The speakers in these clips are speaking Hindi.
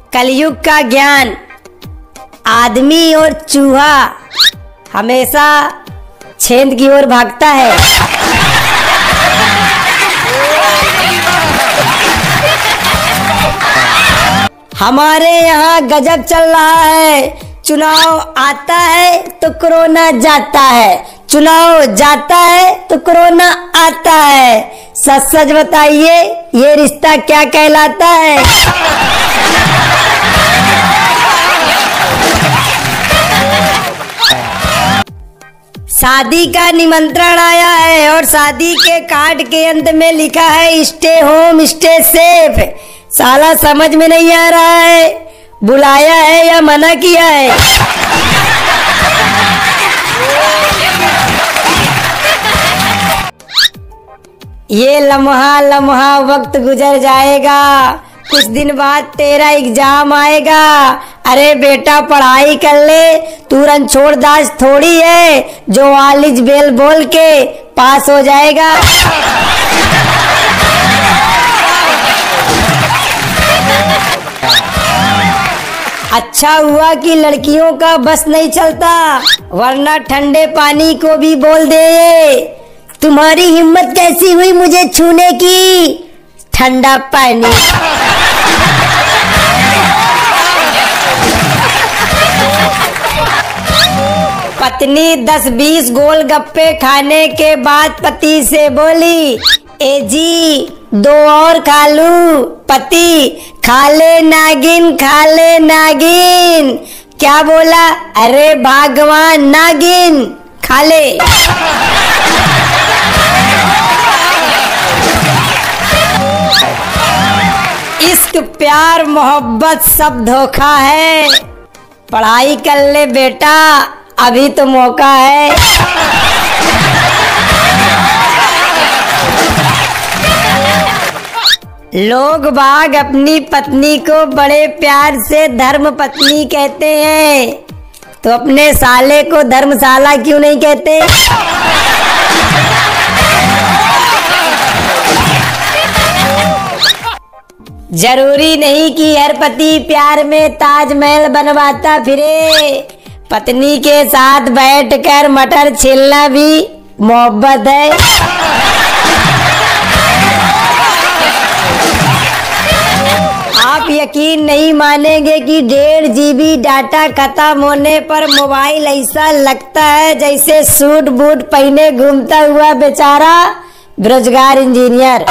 कलयुग का ज्ञान। आदमी और चूहा हमेशा छेद की ओर भागता है। हमारे यहाँ गजब चल रहा है। चुनाव आता है तो कोरोना जाता है, चुनाव जाता है तो कोरोना आता है। सच सच बताइए, ये रिश्ता क्या कहलाता है? शादी का निमंत्रण आया है और शादी के कार्ड के अंत में लिखा है स्टे होम स्टे सेफ। साला समझ में नहीं आ रहा है, बुलाया है या मना किया है। ये लम्हा लम्हा वक्त गुजर जाएगा, कुछ दिन बाद तेरा एग्जाम आएगा। अरे बेटा पढ़ाई कर ले, तू रणछोड़दास थोड़ी है जो आलिज बेल बोल के पास हो जाएगा। अच्छा हुआ कि लड़कियों का बस नहीं चलता, वरना ठंडे पानी को भी बोल दे तुम्हारी हिम्मत कैसी हुई मुझे छूने की, ठंडा पानी। पत्नी 10-20 गोलगप्पे खाने के बाद पति से बोली, ए जी 2 और खा लूं? पति, खा ले नागिन, खा ले नागिन। क्या बोला? अरे भगवान नागिन, खा ले। इश्क प्यार मोहब्बत सब धोखा है। पढ़ाई कर ले बेटा, अभी तो मौका है। लोग बाग अपनी पत्नी को बड़े प्यार से धर्म पत्नी कहते हैं, तो अपने साले को धर्मशाला क्यों नहीं कहते? जरूरी नहीं कि हर पति प्यार में ताजमहल बनवाता फिरे। पत्नी के साथ बैठकर मटर छीलना भी मोहब्बत है। आप यकीन नहीं मानेंगे कि 1.5 GB डाटा खत्म होने पर मोबाइल ऐसा लगता है जैसे सूट बूट पहने घूमता हुआ बेचारा बेरोजगार इंजीनियर।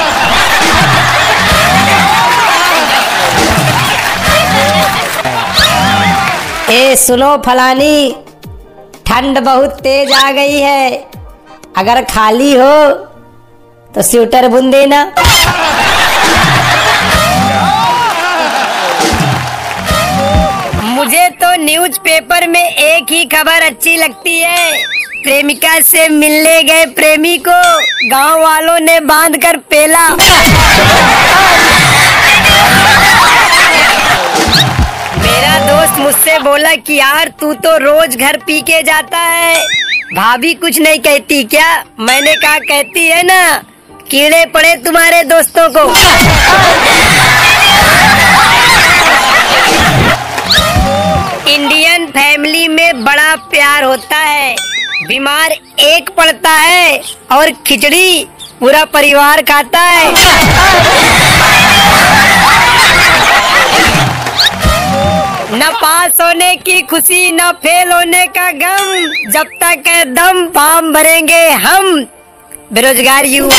ए सुनो फलानी, ठंड बहुत तेज आ गई है, अगर खाली हो तो स्वेटर बुन देना। मुझे तो न्यूज़पेपर में एक ही खबर अच्छी लगती है, प्रेमिका से मिलने गए प्रेमी को गांव वालों ने बांधकर पेला। मेरा दोस्त मुझसे बोला कि यार तू तो रोज घर पी के जाता है, भाभी कुछ नहीं कहती क्या? मैंने कहा कहती है ना, कीड़े पड़े तुम्हारे दोस्तों को। इंडियन फैमिली में बड़ा प्यार होता है, बीमार एक पड़ता है और खिचड़ी पूरा परिवार खाता है। न पास होने की खुशी न फेल होने का गम, जब तक है दम फार्म भरेंगे हम बेरोजगार युवा।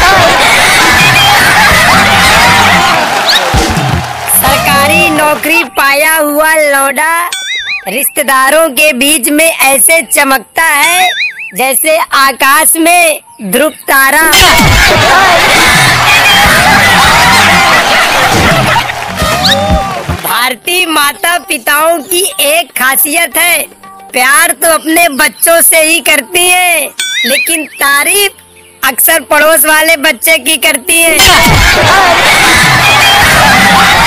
सरकारी नौकरी पाया हुआ लौंडा रिश्तेदारों के बीच में ऐसे चमकता है जैसे आकाश में ध्रुव तारा। भारतीय माता पिताओं की एक खासियत है, प्यार तो अपने बच्चों से ही करती है, लेकिन तारीफ अक्सर पड़ोस वाले बच्चे की करती है।